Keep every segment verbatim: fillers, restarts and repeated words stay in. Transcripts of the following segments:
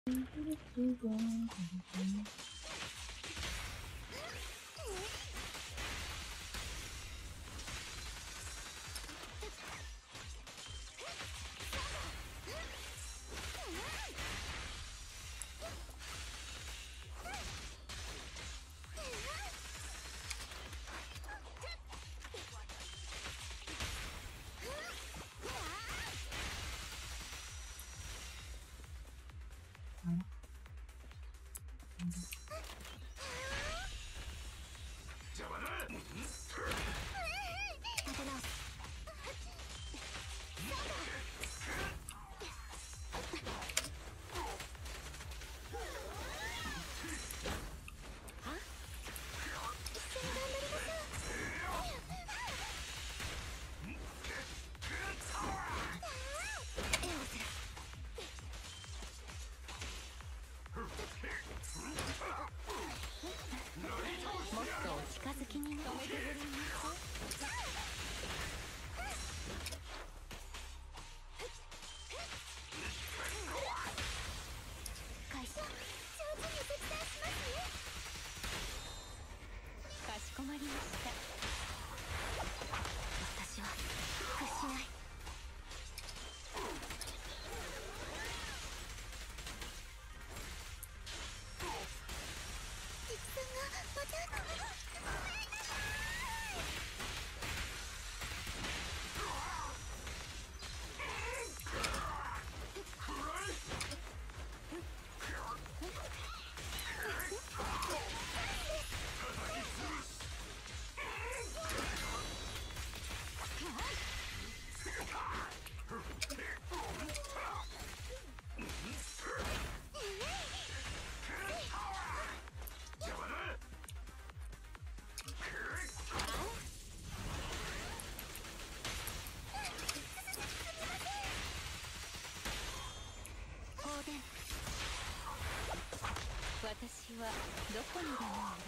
私はどこにでも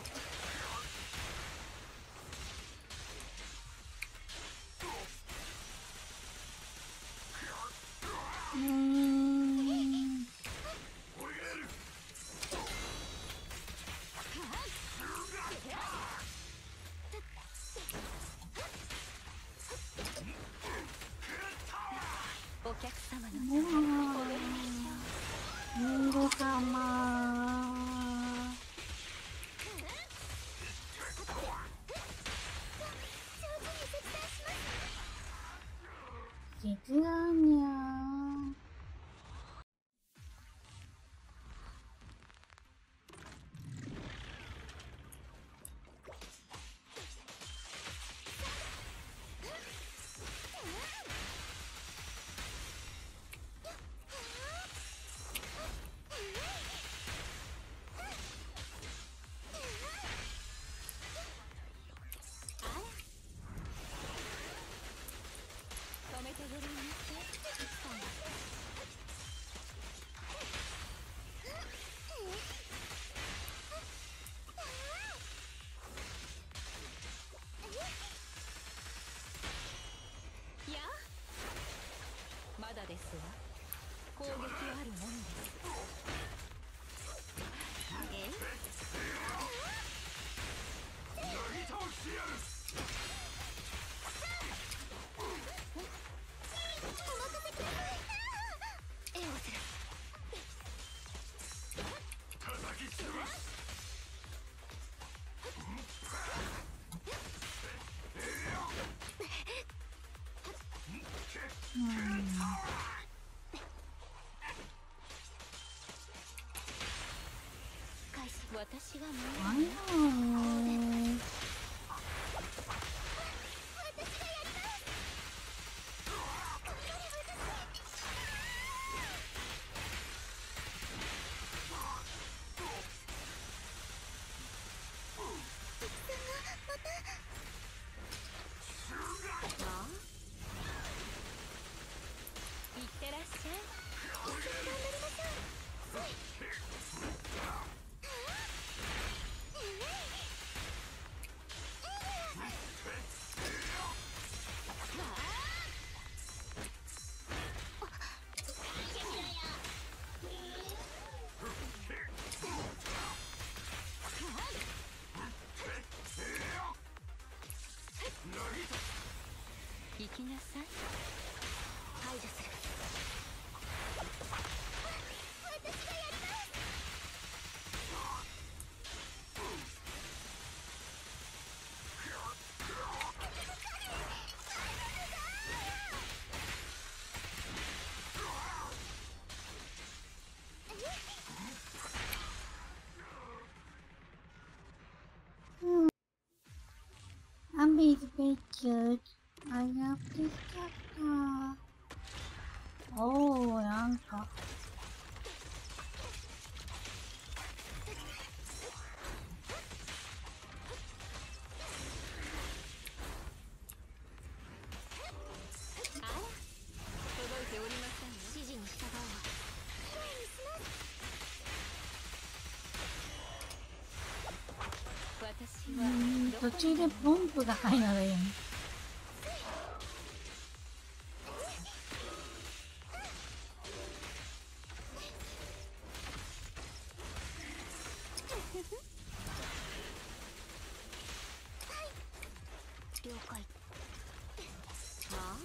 いる。うーん。お客様の踊りましょう。人魚様。実はにゃー。まだですわ。攻撃あるものです。え？なぎ倒してやる。お任せください。エオス。叩きつぶす。私がもうきなさい。排除する。私がやります。 うん。Abby's pictures. I love this chapter. おー、なんか。 あら、届いておりませんよ。指示に従うわ。きれいにします。私うはん、途中でポンプが入るのがいいね。 了解。まあ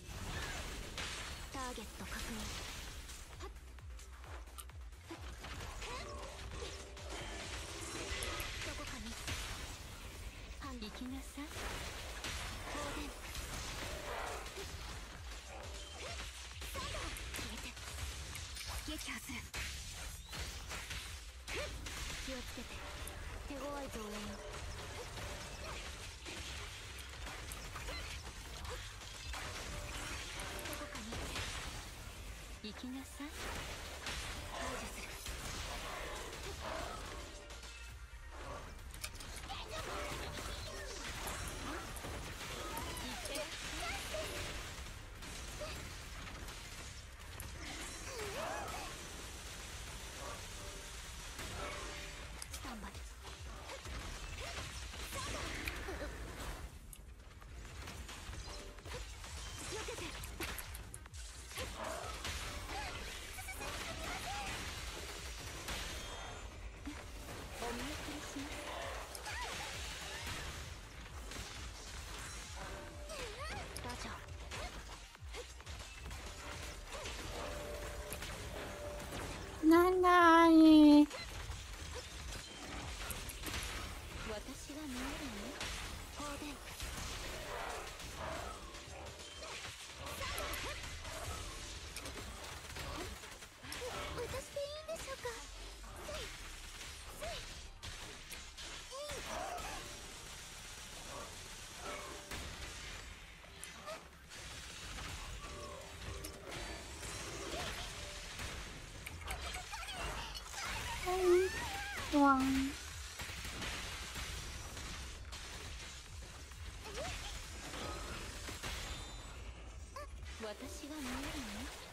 ターゲット確認。はっどこかに反行きなさい。当然消えて撃破する。気をつけて。手強い増援よ。どこかに行きなさい。排除する。スタンバイ。避けて。お見送りします。ラジャー。 なんだあれ。 私が見えるね。放電。私でいいんでしょうか。スイスイワン。ワン。 私が見えるね。